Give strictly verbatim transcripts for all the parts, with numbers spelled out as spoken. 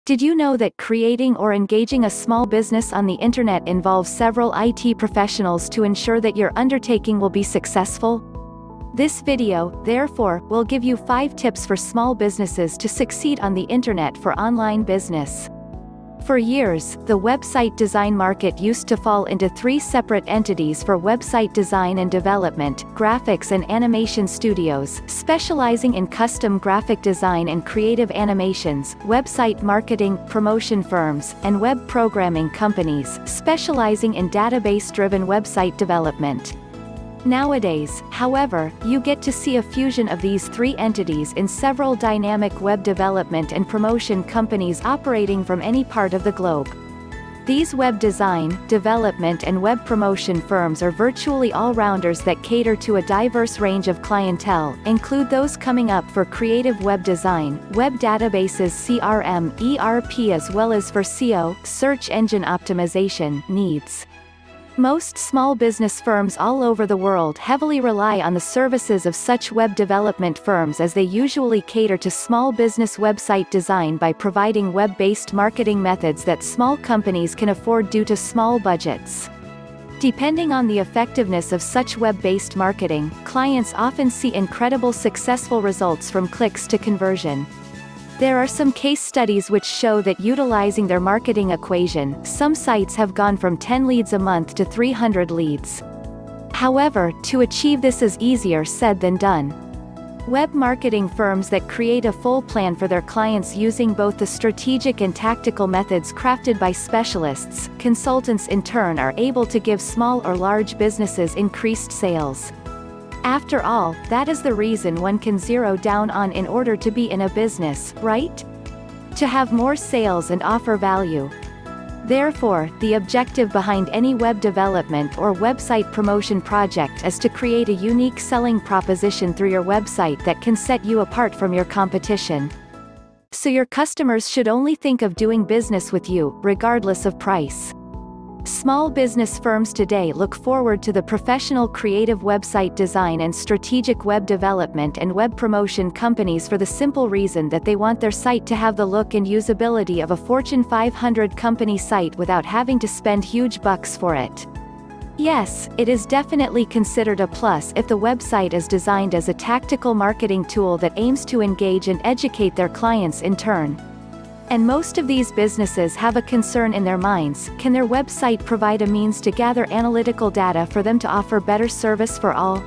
Did you know that creating or engaging a small business on the internet involves several I T professionals to ensure that your undertaking will be successful? This video, therefore, will give you five tips for small businesses to succeed on the internet for online business. For years, the website design market used to fall into three separate entities for website design and development: graphics and animation studios, specializing in custom graphic design and creative animations, website marketing, promotion firms, and web programming companies, specializing in database-driven website development. Nowadays, however, you get to see a fusion of these three entities in several dynamic web development and promotion companies operating from any part of the globe. These web design, development and web promotion firms are virtually all-rounders that cater to a diverse range of clientele, include those coming up for creative web design, web databases, C R M, E R P, as well as for S E O, search engine optimization, needs. Most small business firms all over the world heavily rely on the services of such web development firms, as they usually cater to small business website design by providing web-based marketing methods that small companies can afford due to small budgets. Depending on the effectiveness of such web-based marketing, clients often see incredible successful results from clicks to conversion. There are some case studies which show that utilizing their marketing equation, some sites have gone from ten leads a month to three hundred leads. However, to achieve this is easier said than done. Web marketing firms that create a full plan for their clients using both the strategic and tactical methods crafted by specialists, consultants in turn are able to give small or large businesses increased sales. After all, that is the reason one can zero down on in order to be in a business, right? To have more sales and offer value. Therefore, the objective behind any web development or website promotion project is to create a unique selling proposition through your website that can set you apart from your competition. So your customers should only think of doing business with you, regardless of price. Small business firms today look forward to the professional creative website design and strategic web development and web promotion companies for the simple reason that they want their site to have the look and usability of a Fortune five hundred company site without having to spend huge bucks for it. Yes, it is definitely considered a plus if the website is designed as a tactical marketing tool that aims to engage and educate their clients in turn. And most of these businesses have a concern in their minds: can their website provide a means to gather analytical data for them to offer better service for all?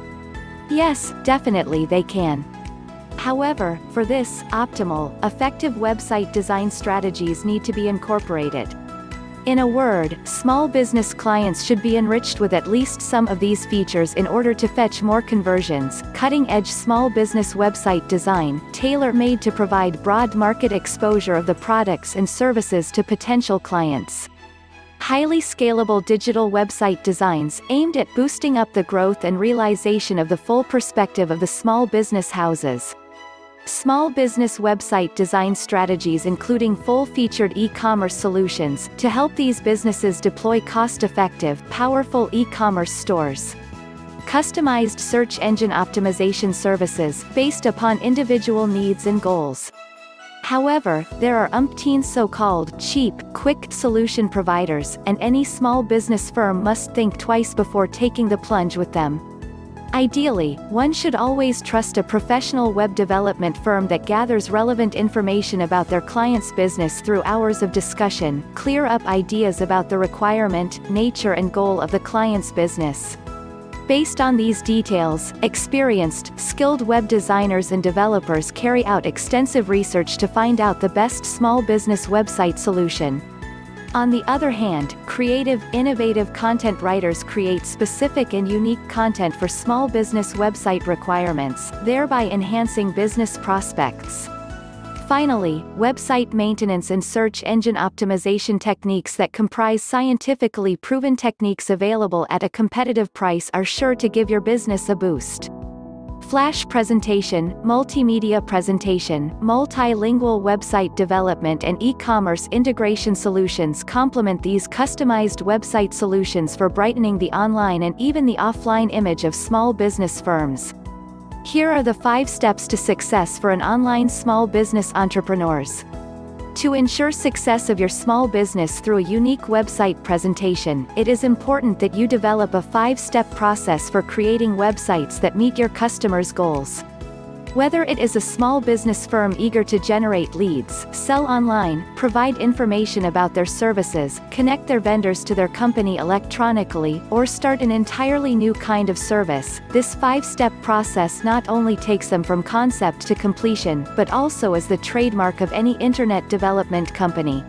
Yes, definitely they can. However, for this, optimal, effective website design strategies need to be incorporated. In a word, small business clients should be enriched with at least some of these features in order to fetch more conversions. Cutting-edge small business website design, tailor-made to provide broad market exposure of the products and services to potential clients. Highly scalable digital website designs, aimed at boosting up the growth and realization of the full perspective of the small business houses. Small business website design strategies including full-featured e-commerce solutions, to help these businesses deploy cost-effective, powerful e-commerce stores. Customized search engine optimization services, based upon individual needs and goals. However, there are umpteen so-called cheap, quick solution providers, and any small business firm must think twice before taking the plunge with them. Ideally, one should always trust a professional web development firm that gathers relevant information about their client's business through hours of discussion, clear up ideas about the requirement, nature and goal of the client's business. Based on these details, experienced, skilled web designers and developers carry out extensive research to find out the best small business website solution. On the other hand, creative, innovative content writers create specific and unique content for small business website requirements, thereby enhancing business prospects. Finally, website maintenance and search engine optimization techniques that comprise scientifically proven techniques available at a competitive price are sure to give your business a boost. Flash presentation, multimedia presentation, multilingual website development and e-commerce integration solutions complement these customized website solutions for brightening the online and even the offline image of small business firms. Here are the five steps to success for an online small business entrepreneurs. To ensure success of your small business through a unique website presentation, it is important that you develop a five-step process for creating websites that meet your customers' goals. Whether it is a small business firm eager to generate leads, sell online, provide information about their services, connect their vendors to their company electronically, or start an entirely new kind of service, this five-step process not only takes them from concept to completion, but also is the trademark of any internet development company.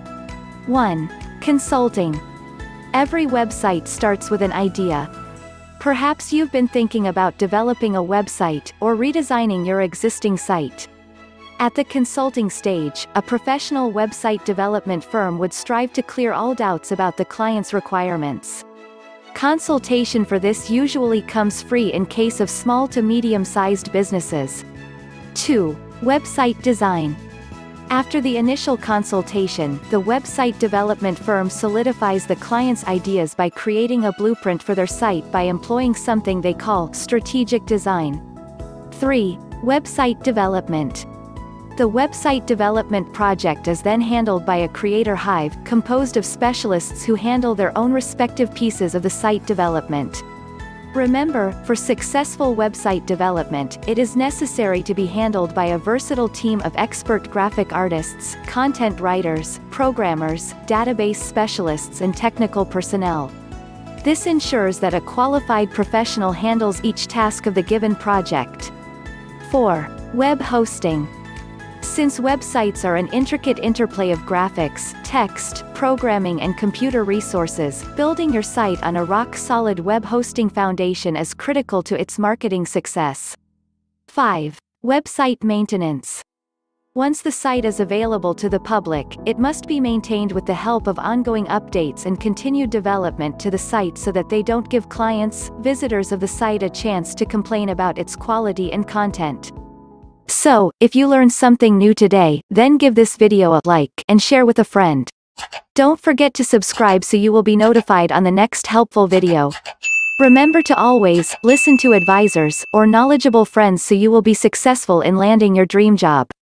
one. Consulting. Every website starts with an idea. Perhaps you've been thinking about developing a website, or redesigning your existing site. At the consulting stage, a professional website development firm would strive to clear all doubts about the client's requirements. Consultation for this usually comes free in case of small to medium-sized businesses. two. Website design. After the initial consultation, the website development firm solidifies the client's ideas by creating a blueprint for their site by employing something they call strategic design. three. Website development. The website development project is then handled by a creator hive, composed of specialists who handle their own respective pieces of the site development. Remember, for successful website development, it is necessary to be handled by a versatile team of expert graphic artists, content writers, programmers, database specialists and technical personnel. This ensures that a qualified professional handles each task of the given project. four. Web hosting. Since websites are an intricate interplay of graphics, text, programming and computer resources, building your site on a rock-solid web hosting foundation is critical to its marketing success. five. Website maintenance. Once the site is available to the public, it must be maintained with the help of ongoing updates and continued development to the site so that they don't give clients, visitors of the site a chance to complain about its quality and content. So, if you learned something new today, then give this video a like, and share with a friend. Don't forget to subscribe so you will be notified on the next helpful video. Remember to always listen to advisors, or knowledgeable friends so you will be successful in landing your dream job.